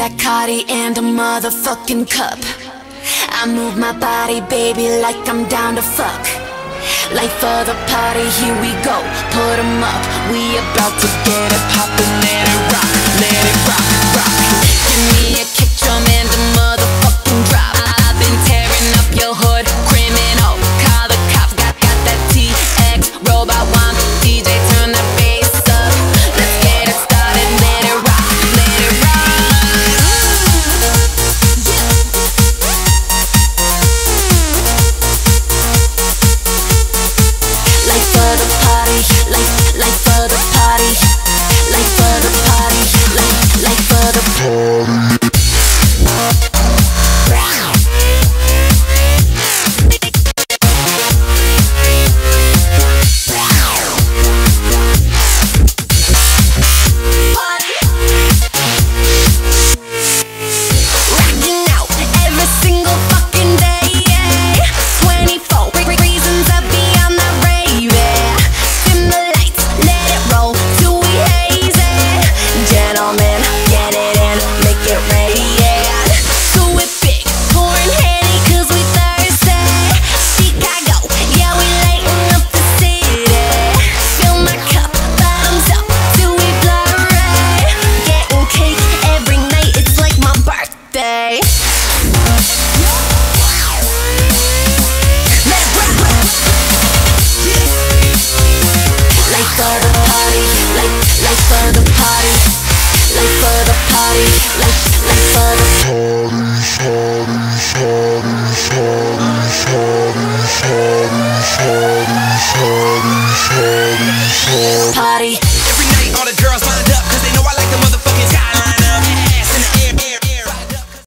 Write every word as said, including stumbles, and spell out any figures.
Bacardi and a motherfucking cup. I move my body, baby, like I'm down to fuck. Life for the party, here we go, put 'em up. We about to get it poppin', let it rock, let it rock, rock. Give me a kick drum and a motherfucking drop. I've been tearing up your hood, criminal. Call the cops, got, got that T X robot one. D J, turn the bass up. Let's get it started, let it rock, let it rock. Life for the party, life, life for the party, life for the party, life, life for the party. Sorry, sorry, sorry, sorry, sorry.